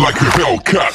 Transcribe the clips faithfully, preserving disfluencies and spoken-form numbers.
like a Hellcat.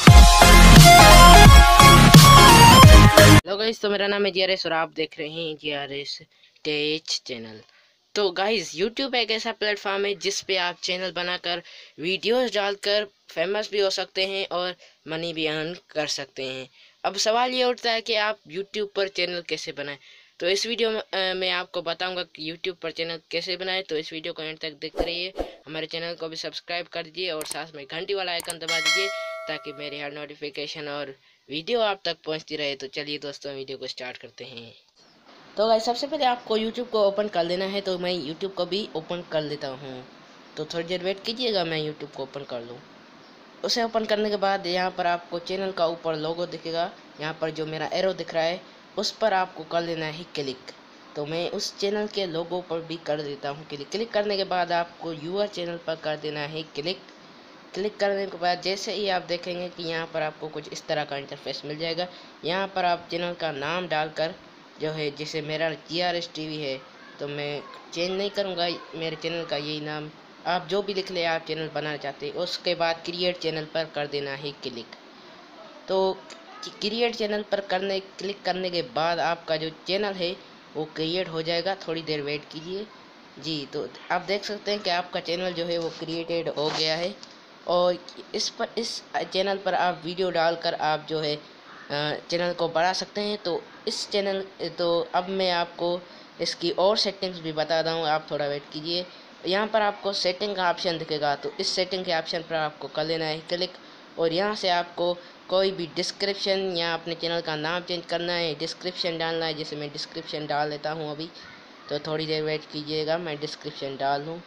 Hello guys, तो मेरा नाम है जीआरएस और आप देख रहे हैं जीआरएस टेच चैनल। तो गाइस, यूट्यूब एक ऐसा प्लेटफॉर्म है जिस पे आप चैनल बनाकर वीडियोस डालकर फेमस भी हो सकते हैं और मनी भी अर्न कर सकते हैं। अब सवाल ये उठता है कि आप यूट्यूब पर चैनल कैसे बनाएं। तो इस वीडियो में अ, मैं आपको बताऊंगा कि यूट्यूब पर चैनल कैसे बनाएं। तो इस वीडियो को एंड तक देखते रहिए। हमारे चैनल को भी सब्सक्राइब कर दीजिए और साथ में घंटी वाला आइकन दबा दीजिए ताकि मेरी हर नोटिफिकेशन और वीडियो आप तक पहुंचती रहे। तो चलिए दोस्तों, वीडियो को स्टार्ट करते हैं। तो गाइस, सबसे पहले आपको यूट्यूब को ओपन कर लेना है। तो मैं यूट्यूब को भी ओपन कर लेता हूँ। तो थोड़ी देर वेट कीजिएगा, मैं यूट्यूब को ओपन कर लूँ। उसे ओपन करने के बाद यहाँ पर आपको चैनल का ऊपर लोगो दिखेगा। यहाँ पर जो मेरा एरो दिख रहा है उस पर आपको कर लेना है क्लिक। तो मैं उस चैनल के लोगो पर भी कर देता हूँ क्लिक। क्लिक करने के बाद आपको यूआर चैनल पर कर देना है क्लिक। क्लिक करने के बाद जैसे ही आप देखेंगे कि यहाँ पर आपको कुछ इस तरह का इंटरफेस मिल जाएगा। यहाँ पर आप चैनल का नाम डालकर जो है, जैसे मेरा G R S T V है तो मैं चेंज नहीं करूँगा, मेरे चैनल का यही नाम आप जो भी लिख ले आप चैनल बनाना चाहते हैं। उसके बाद क्रिएट चैनल पर कर देना है क्लिक। तो क्रिएट चैनल पर करने क्लिक करने के बाद आपका जो चैनल है वो क्रिएट हो जाएगा। थोड़ी देर वेट कीजिए जी। तो आप देख सकते हैं कि आपका चैनल जो है वो क्रिएटेड हो गया है और इस पर इस चैनल पर आप वीडियो डालकर आप जो है चैनल को बढ़ा सकते हैं। तो इस चैनल तो अब मैं आपको इसकी और सेटिंग्स भी बता दूँ, आप थोड़ा वेट कीजिए। यहाँ पर आपको सेटिंग का ऑप्शन दिखेगा, तो इस सेटिंग के ऑप्शन पर आपको कर लेना है क्लिक। और यहाँ से आपको कोई भी डिस्क्रिप्शन या अपने चैनल का नाम चेंज करना है, डिस्क्रिप्शन डालना है। जैसे मैं डिस्क्रिप्शन डाल लेता हूँ अभी। तो थोड़ी देर वेट कीजिएगा, मैं डिस्क्रिप्शन डाल दूँ।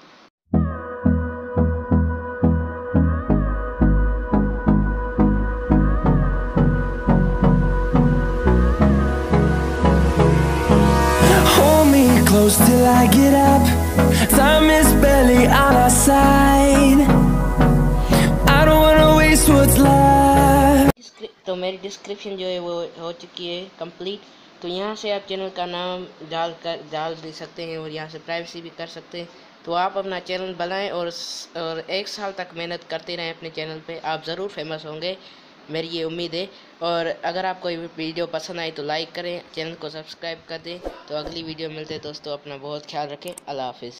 Close till I get up. Time is barely on our side. I don't wanna waste what's left. तो मेरी डिस्क्रिप्शन जो है वो हो चुकी है कंप्लीट। तो यहाँ से आप चैनल का नाम डाल कर डाल दे सकते हैं और यहाँ से प्राइवेसी भी कर सकते हैं। तो आप अपना चैनल बनाएं और और एक साल तक मेहनत करते रहें अपने चैनल पे, आप ज़रूर फेमस होंगे, मेरी ये उम्मीद है। और अगर आपको ये वीडियो पसंद आई तो लाइक करें, चैनल को सब्सक्राइब कर दें। तो अगली वीडियो मिलते हैं दोस्तों, अपना बहुत ख्याल रखें। अल्लाह हाफिज़।